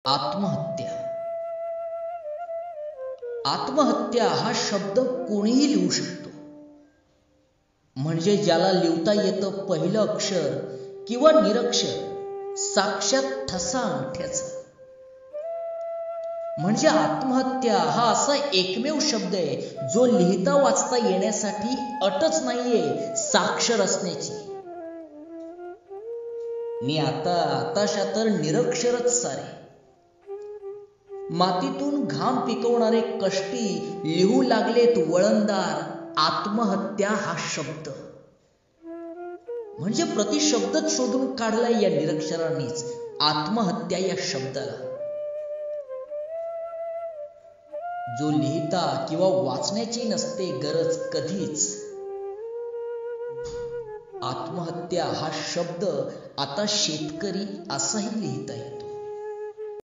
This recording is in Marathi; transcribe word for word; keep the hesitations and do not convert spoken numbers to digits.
आत्महत्या. आत्महत्या हा शब्द कोणीही लिहू शकतो. म्हणजे ज्याला लिहिता येतं पहिलं अक्षर किंवा निरक्षर साक्षात ठसा अंगठ्याचा. म्हणजे आत्महत्या हा असा एकमेव शब्द आहे जो लिहिता वाचता येण्यासाठी अटच नाहीये साक्षर असण्याची. नि आता आताशा तर निरक्षरच सारे. मातीतून घाम पिकवणारे कष्टी लिहू लागलेत वळणदार आत्महत्या हा शब्द. म्हणजे प्रतिशब्दच शोधून काढलाय या निरक्षरांनीच आत्महत्या या शब्दाला. जो लिहिता किंवा वाचण्याची नसते गरज कधीच. आत्महत्या हा शब्द आता शेतकरी असाही लिहित आहे.